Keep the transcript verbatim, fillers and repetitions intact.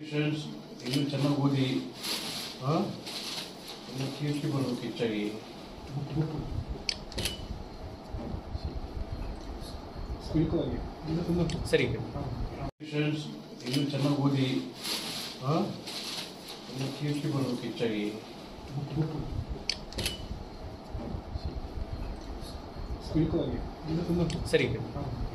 Patients ಇನ್ನೂ ಚೆನ್ನಾಗಿ ಓದಿ ಹಾಂ ಇನ್ನು ಕೀರ್ತಿ ಬರಬೇಕು ಹೆಚ್ಚಾಗಿ. ಸರಿ ಪೇಷಂಟ್ಸ್ ಇನ್ನೂ ಚೆನ್ನಾಗಿ ಓದಿ ಹಾಂ ಇನ್ನು ಕೀರ್ತಿ ಬರಬೇಕು ಹೆಚ್ಚಾಗಿ. ಸರಿ